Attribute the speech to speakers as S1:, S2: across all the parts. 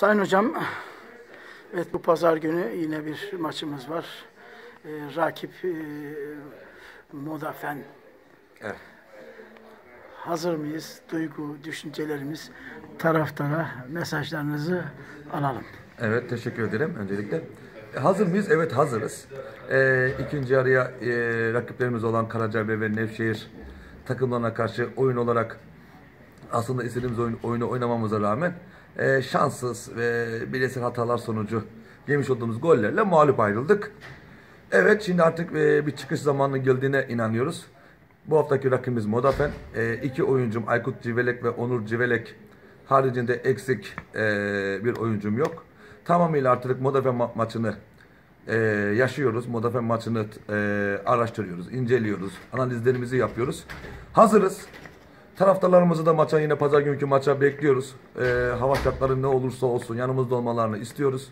S1: Sayın Hocam, evet bu pazar günü yine bir maçımız var. Rakip Modafen.
S2: Evet.
S1: Hazır mıyız? Duygu, düşüncelerimiz, taraftara mesajlarınızı alalım.
S2: Evet, teşekkür ederim öncelikle. Hazır mıyız? Evet, hazırız. İkinci yarıya rakiplerimiz olan Karacabey ve Nevşehir takımlarına karşı oyun olarak aslında istediğimiz oyunu oynamamıza rağmen şanssız ve bireysel hatalar sonucu yemiş olduğumuz gollerle mağlup ayrıldık. Evet, şimdi artık bir çıkış zamanının geldiğine inanıyoruz. Bu haftaki rakibimiz Modafen. İki oyuncum Aykut Civelek ve Onur Civelek haricinde eksik bir oyuncum yok. Tamamıyla artık Modafen maçını yaşıyoruz. Modafen maçını araştırıyoruz, inceliyoruz, analizlerimizi yapıyoruz. Hazırız. Taraftarlarımızı da maça, yine pazar günkü maça bekliyoruz. Hava şartları ne olursa olsun yanımızda olmalarını istiyoruz.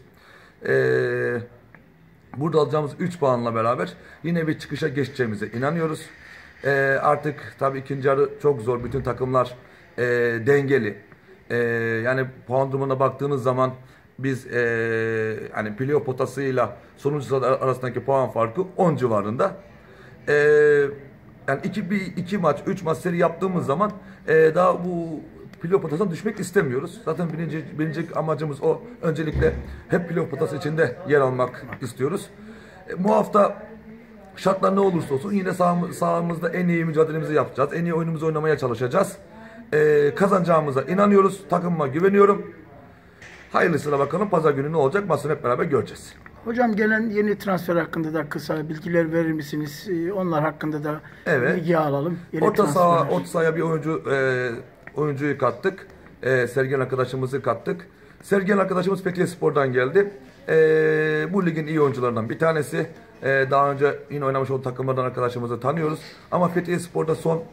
S2: Burada alacağımız 3 puanla beraber yine bir çıkışa geçeceğimize inanıyoruz. Artık tabii ikinci yarı çok zor. Bütün takımlar dengeli. Yani puan durumuna baktığınız zaman biz hani playoff potasıyla sonuncu sırada arasındaki puan farkı 10 civarında. Yani iki maç, 3 maç seri yaptığımız zaman daha bu playoff potasına düşmek istemiyoruz. Zaten birinci amacımız o. Öncelikle hep playoff potası içinde yer almak istiyoruz. Bu hafta şartlar ne olursa olsun yine sahamızda en iyi mücadelemizi yapacağız. En iyi oyunumuzu oynamaya çalışacağız. Kazanacağımıza inanıyoruz. Takımıma güveniyorum. Hayırlısına bakalım. Pazar günü ne olacak? Maçını hep beraber göreceğiz.
S1: Hocam, gelen yeni transfer hakkında da kısa bilgiler verir misiniz? Onlar hakkında da bilgi alalım.
S2: Orta sahaya bir oyuncuyu kattık. Sergen arkadaşımızı kattık. Sergen arkadaşımız Fethiyespor'dan geldi. Bu ligin iyi oyuncularından bir tanesi. Daha önce yine oynamış olduğu takımlardan arkadaşımızı tanıyoruz. Ama Fethiyespor'da son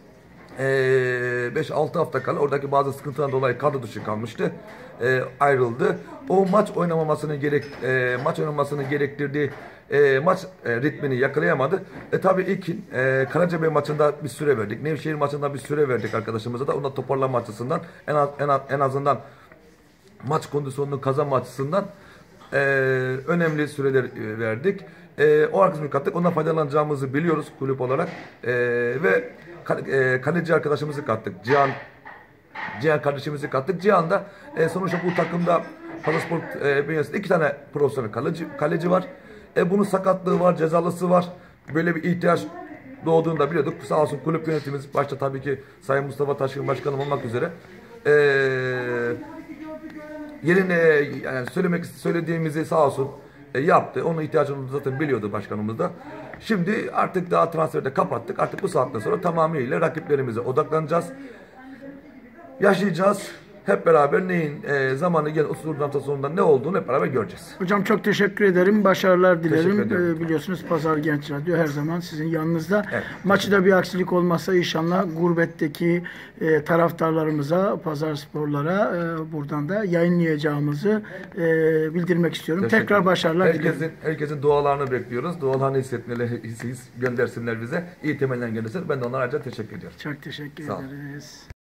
S2: 5-6 hafta kala oradaki bazı sıkıntıdan dolayı kadro dışı kalmıştı. Ayrıldı. O maç oynamasını gerektirdiği maç ritmini yakalayamadı. Tabii ilk Karacabey maçında bir süre verdik. Nevşehir maçında bir süre verdik arkadaşımıza da. Onu toparlama açısından en azından maç kondisyonunu kazanma açısından önemli süreler verdik. O arkadaşımızı kattık. Ondan faydalanacağımızı biliyoruz kulüp olarak. Ve kaleci arkadaşımızı kattık. Cihan kardeşimizi kattık. Cihan da sonuçta bu takımda Palaspor bünyesinde 2 tane profesyonel kaleci var. Bunun sakatlığı var, cezalısı var. Böyle bir ihtiyaç doğduğunu da biliyorduk. Sağ olsun kulüp yönetimimiz, başta tabii ki Sayın Mustafa Taşkın Başkanım olmak üzere yerine yani söylediğimizi sağ olsun yaptı. Onun ihtiyacını zaten biliyordu başkanımız da. Şimdi artık daha transferde kapattık. Artık bu saatten sonra tamamıyla rakiplerimize odaklanacağız. Yaşayacağız. Hep beraber neyin zamanı gelen 30 hafta sonunda ne olduğunu hep beraber göreceğiz.
S1: Hocam, çok teşekkür ederim. Başarılar dilerim. Biliyorsunuz Pazar Genç Radyo her zaman sizin yanınızda. Evet. Maçta bir aksilik olmazsa inşallah gurbetteki taraftarlarımıza, Pazar Sporlara buradan da yayınlayacağımızı bildirmek istiyorum. Tekrar başarılar dilerim.
S2: Herkesin dualarını bekliyoruz. Dualarını göndersinler bize. İyi temeller göndersinler. Ben de onlara ayrıca teşekkür ediyorum.
S1: Çok teşekkür ederiz.